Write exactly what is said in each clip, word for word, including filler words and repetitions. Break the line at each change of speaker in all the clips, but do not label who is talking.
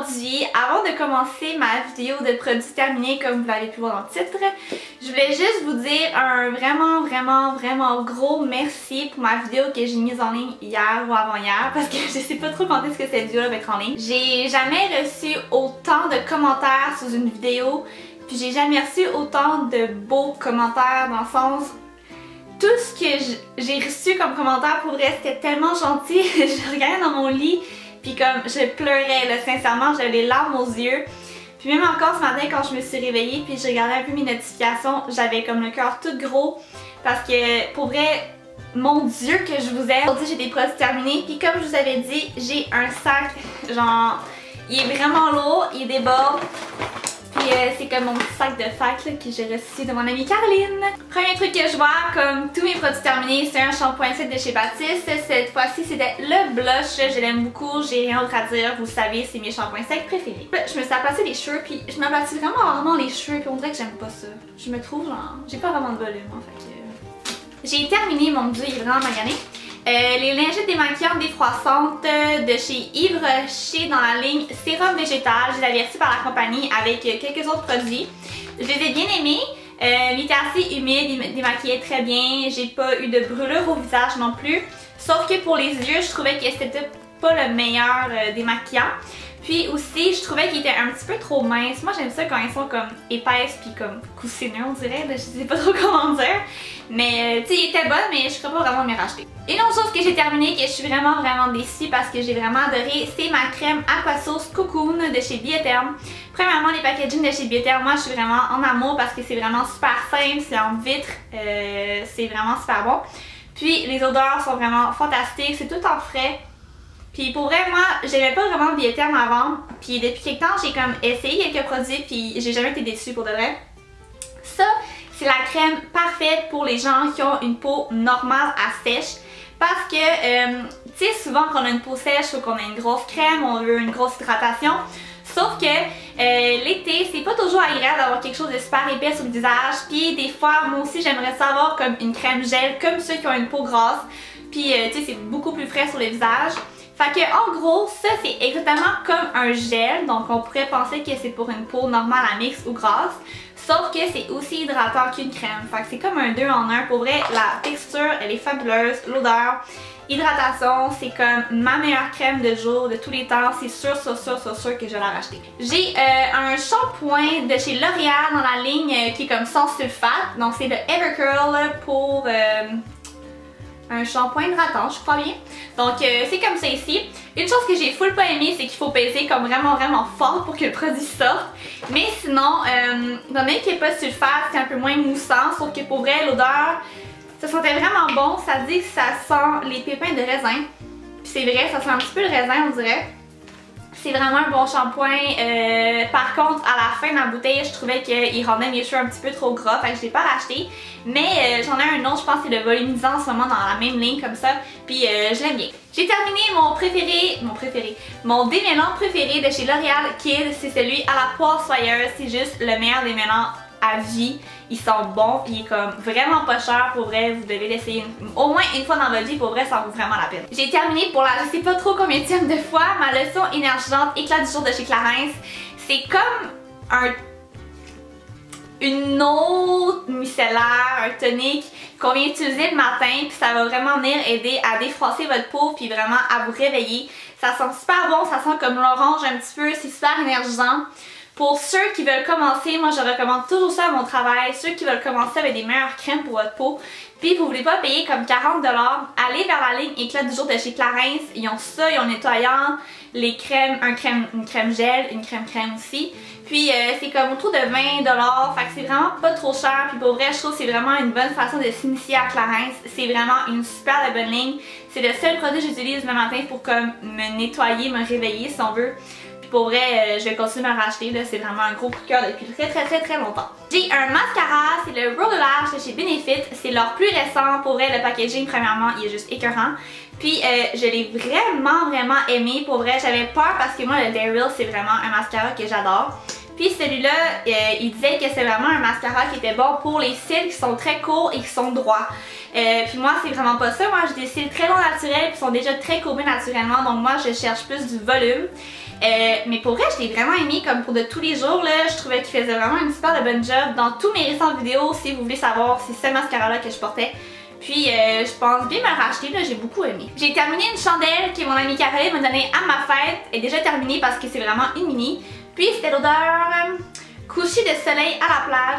aujourd'hui, avant de commencer ma vidéo de produits terminés comme vous l'avez pu voir dans le titre, je voulais juste vous dire un vraiment vraiment vraiment gros merci pour ma vidéo que j'ai mise en ligne hier ou avant-hier parce que je sais pas trop quand est-ce que cette vidéo va être en ligne. J'ai jamais reçu autant de commentaires sous une vidéo, puis j'ai jamais reçu autant de beaux commentaires dans le sens... Tout ce que j'ai reçu comme commentaire pour vrai c'était tellement gentil. Je regardais dans mon lit puis comme je pleurais là, sincèrement j'avais les larmes aux yeux. Puis même encore ce matin quand je me suis réveillée puis je regardais un peu mes notifications, j'avais comme le cœur tout gros parce que pour vrai, mon Dieu que je vous aime. Aujourd'hui j'ai des produits terminés puis comme je vous avais dit, j'ai un sac genre, il est vraiment lourd, il déborde. Puis euh, c'est comme mon petit sac de fac là, que j'ai reçu de mon amie Caroline. Premier truc que je vois, comme tous mes produits terminés, c'est un shampoing sec de chez Baptiste. Cette fois-ci c'était le blush, je l'aime beaucoup, j'ai rien d'autre à dire, vous savez c'est mes shampoings secs préférés. Je me suis aplacé les cheveux puis je m'aplatis vraiment rarement les cheveux puis on dirait que j'aime pas ça. Je me trouve genre, j'ai pas vraiment de volume en fait. Que... J'ai terminé, mon dieu il est vraiment magané. Euh, les lingettes démaquillantes défroissantes de chez Yves Rocher dans la ligne sérum végétal. Je les avais reçues par la compagnie avec quelques autres produits. Je les ai bien aimés. Euh, il était assez humide, il démaquillait très bien. J'ai pas eu de brûlure au visage non plus. Sauf que pour les yeux, je trouvais que c'était pas le meilleur euh, démaquillant. Puis aussi, je trouvais qu'il était un petit peu trop mince. Moi, j'aime ça quand ils sont comme épaisses puis comme coussineux, on dirait. Là, je sais pas trop comment dire. Mais, tu sais, il était bon, mais je pourrais pas vraiment me racheter. Une autre chose que j'ai terminée, que je suis vraiment, vraiment déçue parce que j'ai vraiment adoré, c'est ma crème Aquasauce Cocoon de chez Biotherm. Premièrement, les packaging de chez Biotherm, moi, je suis vraiment en amour parce que c'est vraiment super simple, c'est en vitre, euh, c'est vraiment super bon. Puis, les odeurs sont vraiment fantastiques, c'est tout en frais. Puis pour vrai, moi, j'aimais pas vraiment Biotherm avant. Puis depuis quelque temps, j'ai comme essayé quelques produits puis j'ai jamais été déçue pour de vrai. Ça, c'est la crème parfaite pour les gens qui ont une peau normale à sèche. Parce que, euh, tu sais, souvent quand on a une peau sèche, il faut qu'on ait une grosse crème, on veut une grosse hydratation. Sauf que euh, l'été, c'est pas toujours agréable d'avoir quelque chose de super épais sur le visage. Puis des fois, moi aussi, j'aimerais savoir comme une crème gel, comme ceux qui ont une peau grasse. Puis, euh, tu sais, c'est beaucoup plus frais sur le visage. Fait que en gros, ça c'est exactement comme un gel, donc on pourrait penser que c'est pour une peau normale à mix ou grasse, sauf que c'est aussi hydratant qu'une crème. Fait que c'est comme un deux en un. Pour vrai, la texture elle est fabuleuse, l'odeur, hydratation, c'est comme ma meilleure crème de jour de tous les temps, c'est sûr, sûr, sûr, sûr, sûr que je vais la racheter. J'ai euh, un shampoing de chez L'Oréal dans la ligne euh, qui est comme sans sulfate, donc c'est le Evercurl pour... Euh, un shampoing hydratant, je crois bien. Donc euh, c'est comme ça ici. Une chose que j'ai full pas aimé, c'est qu'il faut peser comme vraiment vraiment fort pour que le produit sorte. Mais sinon, euh, étant donné qu'il n'y a pas de sulfate, c'est un peu moins moussant. Sauf que pour vrai, l'odeur, ça sentait vraiment bon. Ça dit que ça sent les pépins de raisin. Puis c'est vrai, ça sent un petit peu le raisin, on dirait. C'est vraiment un bon shampoing. Euh, par contre, à la fin de la bouteille, je trouvais qu'il rendait mes cheveux un petit peu trop gras. Fait que je l'ai pas racheté. Mais euh, j'en ai un autre, je pense que c'est le volumisant en ce moment dans la même ligne comme ça. Puis euh, je l'aime bien. J'ai terminé mon préféré, mon préféré, mon démêlant préféré de chez L'Oréal Kid. C'est celui à la poire soyeuse. C'est juste le meilleur démêlant à vie. Ils sont bons, puis il est comme vraiment pas cher pour vrai, vous devez l'essayer au moins une fois dans votre vie, pour vrai ça en vaut vraiment la peine. J'ai terminé pour la je sais pas trop combien de fois ma lotion énergisante éclat du jour de chez Clarins. C'est comme un une eau micellaire, un tonique qu'on vient utiliser le matin, puis ça va vraiment venir aider à défroisser votre peau puis vraiment à vous réveiller. Ça sent super bon, ça sent comme l'orange un petit peu, c'est super énergisant. Pour ceux qui veulent commencer, moi je recommande toujours ça à mon travail, ceux qui veulent commencer avec des meilleures crèmes pour votre peau, puis vous voulez pas payer comme quarante dollars, allez vers la ligne éclat du jour de chez Clarins, ils ont ça, ils ont nettoyant, les crèmes, un crème, une crème gel, une crème crème aussi, puis euh, c'est comme autour de vingt dollars, fait que c'est vraiment pas trop cher, puis pour vrai je trouve que c'est vraiment une bonne façon de s'initier à Clarins, c'est vraiment une super bonne ligne, c'est le seul produit que j'utilise le matin pour comme me nettoyer, me réveiller si on veut. Pour vrai, je vais continuer à me racheter, c'est vraiment un gros coup de cœur depuis très très très très longtemps. J'ai un mascara, c'est le Roller de chez Benefit, c'est leur plus récent. Pour vrai, le packaging premièrement, il est juste écœurant. Puis euh, je l'ai vraiment vraiment aimé, pour vrai, j'avais peur parce que moi le Daryl c'est vraiment un mascara que j'adore. Puis celui-là, euh, il disait que c'est vraiment un mascara qui était bon pour les cils qui sont très courts et qui sont droits. Euh, puis moi c'est vraiment pas ça, moi j'ai des cils très longs naturels qui sont déjà très courbés naturellement, donc moi je cherche plus du volume. Euh, mais pour vrai, je l'ai vraiment aimé comme pour de tous les jours là. Je trouvais qu'il faisait vraiment une super de bonne job dans tous mes récentes vidéos. Si vous voulez savoir, c'est ce mascara-là que je portais. Puis euh, je pense bien me le racheter, là, j'ai beaucoup aimé. J'ai terminé une chandelle que mon amie Caroline m'a donnée à ma fête. Elle est déjà terminée parce que c'est vraiment une mini. Puis c'était l'odeur euh, coucher de soleil à la plage.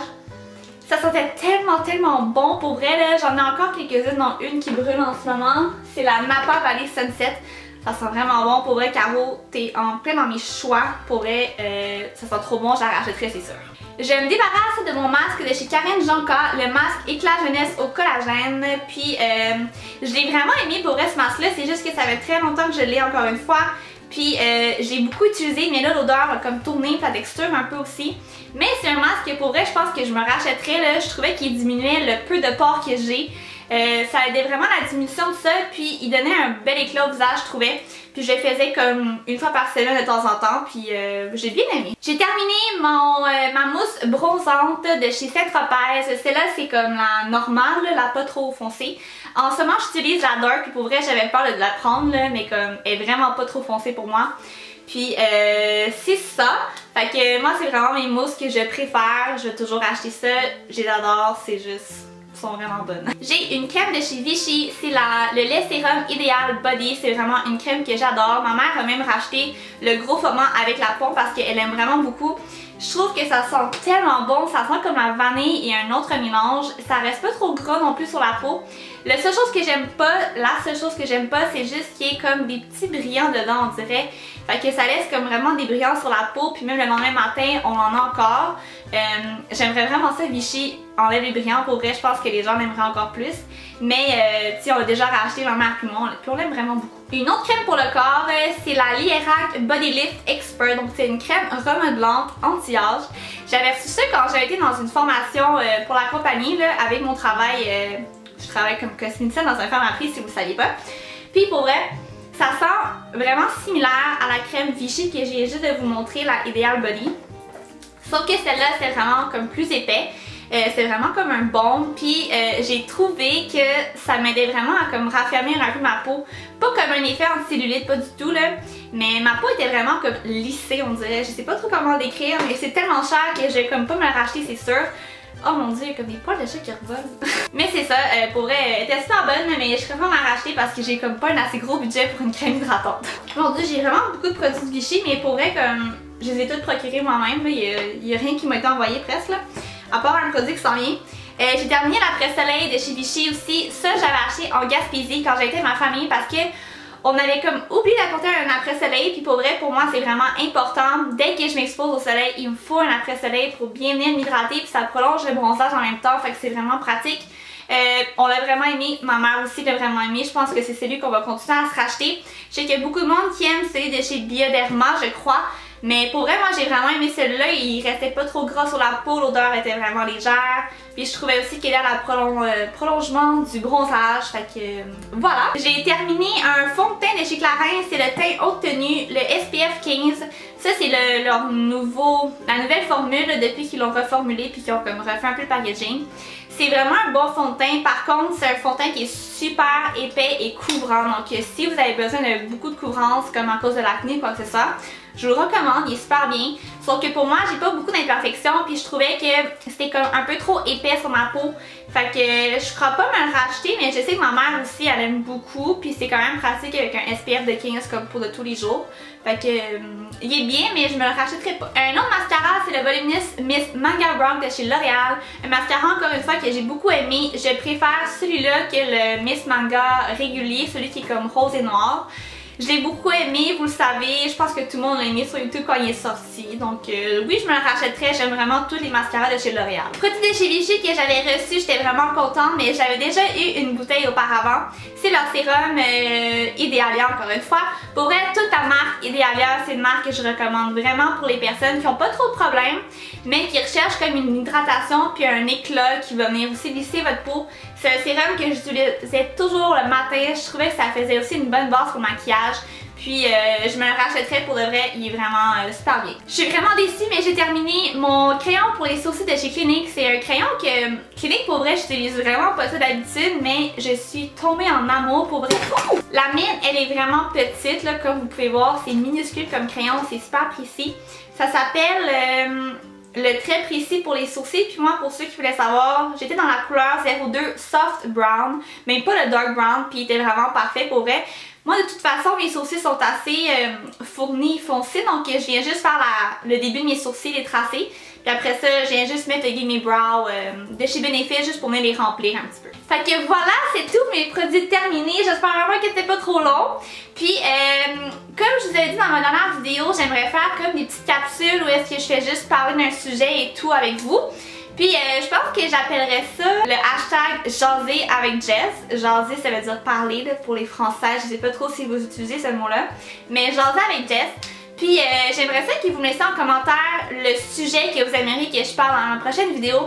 Ça sentait tellement tellement bon pour vrai là. J'en ai encore quelques-unes, dont une qui brûle en ce moment. C'est la Napa Valley Sunset. Ça sent vraiment bon pour vrai. Caro, t'es en plein dans mes choix. Pour vrai, euh, ça sent trop bon, je la rachèterai c'est sûr. Je me débarrasse de mon masque de chez Karen Jonka, le masque Éclat Jeunesse au collagène. Puis euh, je l'ai vraiment aimé pour vrai ce masque là, c'est juste que ça fait très longtemps que je l'ai encore une fois. Puis euh, j'ai beaucoup utilisé, mais là l'odeur a comme tourné, la texture un peu aussi. Mais c'est un masque que pour vrai je pense que je me rachèterais là, je trouvais qu'il diminuait le peu de pores que j'ai. Euh, ça aidait vraiment la diminution de ça, puis il donnait un bel éclat au visage je trouvais. Puis je le faisais comme une fois par semaine de temps en temps, puis euh, j'ai bien aimé. J'ai terminé mon, euh, ma mousse bronzante de chez Saint-Tropez. Celle-là c'est comme la normale, là, la pas trop foncée. En ce moment j'utilise la dark, puis pour vrai j'avais peur de la prendre là, mais comme elle est vraiment pas trop foncée pour moi. Puis euh, c'est ça. Fait que moi c'est vraiment mes mousses que je préfère. Je vais toujours acheter ça. Je les adore, c'est juste... sont vraiment bonnes. J'ai une crème de chez Vichy, c'est la le lait sérum Ideal Body, c'est vraiment une crème que j'adore. Ma mère a même racheté le gros format avec la pompe parce qu'elle aime vraiment beaucoup. Je trouve que ça sent tellement bon, ça sent comme la vanille et un autre mélange. Ça reste pas trop gras non plus sur la peau. La seule chose que j'aime pas, la seule chose que j'aime pas, c'est juste qu'il y ait comme des petits brillants dedans on dirait. Fait que ça laisse comme vraiment des brillants sur la peau, puis même le lendemain matin, on en a encore. Euh, J'aimerais vraiment ça, Vichy enlève les brillants, pour vrai, je pense que les gens l'aimeraient encore plus. Mais euh, tu sais, on l'a déjà racheté, ma mère puis moi, puis on l'aime vraiment beaucoup. Une autre crème pour le corps, c'est la Lierac Body Lift Expert, donc c'est une crème remodelante anti-âge. J'avais reçu ça quand j'avais été dans une formation euh, pour la compagnie, là, avec mon travail, euh, je travaille comme cosméticienne dans un pharmacie si vous ne saviez pas. Puis pour vrai, ça sent vraiment similaire à la crème Vichy que j'ai juste de vous montrer, la Ideal Body. Sauf que celle-là, c'est vraiment comme plus épais. Euh, c'est vraiment comme un baume. Puis euh, j'ai trouvé que ça m'aidait vraiment à comme raffermir un peu ma peau. Pas comme un effet anti-cellulite, pas du tout là. Mais ma peau était vraiment comme lissée on dirait. Je sais pas trop comment le décrire, mais c'est tellement cher que je vais comme pas me la racheter c'est sûr. Oh mon dieu, il y a comme des poils de chat qui revolent. Mais c'est ça, euh, pour vrai, elle était super bonne, mais je préfère m'en racheter parce que j'ai comme pas un assez gros budget pour une crème hydratante. Mon dieu, j'ai vraiment beaucoup de produits de Vichy, mais pour vrai, comme je les ai toutes procurés moi-même, il y, y a rien qui m'a été envoyé presque là, à part un produit qui s'en vient. Euh, j'ai terminé la presse-soleil de chez Vichy aussi. Ça, j'avais acheté en Gaspésie quand j'étais avec ma famille parce que on avait comme oublié d'apporter un après-soleil, puis pour vrai, pour moi, c'est vraiment important. Dès que je m'expose au soleil, il me faut un après-soleil pour bien venir m'hydrater, puis ça prolonge le bronzage en même temps, fait que c'est vraiment pratique. Euh, on l'a vraiment aimé, ma mère aussi l'a vraiment aimé, je pense que c'est celui qu'on va continuer à se racheter. Je sais qu'il y a beaucoup de monde qui aime celui de chez Bioderma, je crois. Mais pour vrai, moi j'ai vraiment aimé celui-là, il restait pas trop gras sur la peau, l'odeur était vraiment légère. Puis je trouvais aussi qu'il y a la prolong euh, prolongement du bronzage, fait que euh, voilà. J'ai terminé un fond de teint de chez Clarins, c'est le teint haute tenue, le S P F quinze. Ça c'est le, leur nouveau, la nouvelle formule là, depuis qu'ils l'ont reformulé puis qu'ils ont comme refait un peu le packaging. C'est vraiment un bon fond de teint, par contre c'est un fond de teint qui est super épais et couvrant, donc si vous avez besoin de beaucoup de couvrance comme à cause de l'acné ou quoi que ce soit, je vous le recommande, il est super bien. Sauf que pour moi, j'ai pas beaucoup d'imperfections, puis je trouvais que c'était comme un peu trop épais sur ma peau. Fait que je crois pas me le racheter, mais je sais que ma mère aussi, elle aime beaucoup, puis c'est quand même pratique avec un S P F de quinze comme pour de tous les jours. Fait que euh, il est bien, mais je me le rachèterai pas. Un autre mascara, c'est le Voluminous Miss Manga Brown de chez L'Oréal. Un mascara, encore une fois, que j'ai beaucoup aimé. Je préfère celui-là que le Miss Manga régulier, celui qui est comme rose et noir. Je l'ai beaucoup aimé, vous le savez, je pense que tout le monde l'a aimé sur YouTube quand il est sorti. Donc euh, oui, je me le rachèterais, j'aime vraiment tous les mascaras de chez L'Oréal. Produit de chez Vichy que j'avais reçu, j'étais vraiment contente, mais j'avais déjà eu une bouteille auparavant. C'est leur sérum euh, Idealia, encore une fois. Pour vrai, toute la marque Idealia, c'est une marque que je recommande vraiment pour les personnes qui n'ont pas trop de problèmes, mais qui recherchent comme une hydratation puis un éclat qui va venir aussi lisser votre peau. C'est un sérum que j'utilisais toujours le matin. Je trouvais que ça faisait aussi une bonne base pour le maquillage. Puis euh, je me le rachèterais pour de vrai, il est vraiment euh, super bien. Je suis vraiment déçue, mais j'ai terminé mon crayon pour les sourcils de chez Clinique. C'est un crayon que Clinique, pour vrai, j'utilise vraiment pas ça d'habitude, mais je suis tombée en amour pour vrai. Oh! La mienne, elle est vraiment petite, là, comme vous pouvez voir. C'est minuscule comme crayon, c'est super précis. Ça s'appelle euh, le trait précis pour les sourcils. Puis moi, pour ceux qui voulaient savoir, j'étais dans la couleur zéro deux Soft Brown, mais pas le Dark Brown, puis il était vraiment parfait pour vrai. Moi, de toute façon, mes sourcils sont assez euh, fournis, foncés, donc je viens juste faire la, le début de mes sourcils, les tracer. Puis après ça, je viens juste mettre le Gimme Brow euh, de chez Benefit juste pour venir les remplir un petit peu. Fait que voilà, c'est tout, mes produits terminés. J'espère vraiment que c'était pas trop long. Puis, euh, comme je vous avais dit dans ma dernière vidéo, j'aimerais faire comme des petites capsules où est-ce que je fais juste parler d'un sujet et tout avec vous. Puis euh, je pense que j'appellerais ça le hashtag jaser avec Jess. Jaser, ça veut dire parler là, pour les Français. Je sais pas trop si vous utilisez ce mot-là. Mais jaser avec Jess. Puis euh, j'aimerais ça que vous me laissiez en commentaire le sujet que vous aimeriez que je parle dans la prochaine vidéo.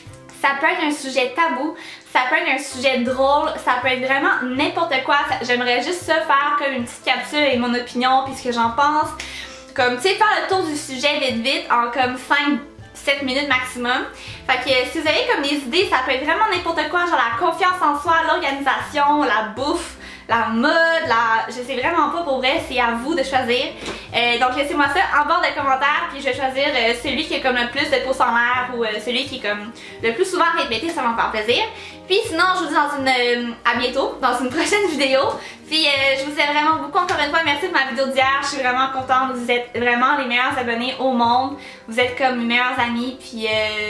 Ça peut être un sujet tabou, ça peut être un sujet drôle, ça peut être vraiment n'importe quoi. J'aimerais juste ça faire comme une petite capsule et mon opinion puis ce que j'en pense. Comme tu sais, faire le tour du sujet vite vite en comme cinq sept minutes maximum. Fait que si vous avez comme des idées, ça peut être vraiment n'importe quoi, genre la confiance en soi, l'organisation, la bouffe, la mode, la... je sais vraiment pas pour vrai, c'est à vous de choisir. Euh, donc laissez-moi ça en barre de commentaires, puis je vais choisir euh, celui qui a comme le plus de pouces en l'air ou euh, celui qui est comme le plus souvent répété, ça va me faire plaisir. Puis sinon, je vous dis dans une, euh, à bientôt, dans une prochaine vidéo. Puis euh, je vous aime vraiment beaucoup, encore une fois, merci de ma vidéo d'hier, je suis vraiment contente, vous êtes vraiment les meilleurs abonnés au monde. Vous êtes comme mes meilleurs amis, puis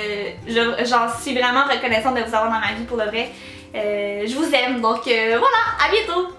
euh, j'en suis vraiment reconnaissante de vous avoir dans ma vie pour le vrai. Euh, je vous aime, donc euh, voilà, à bientôt!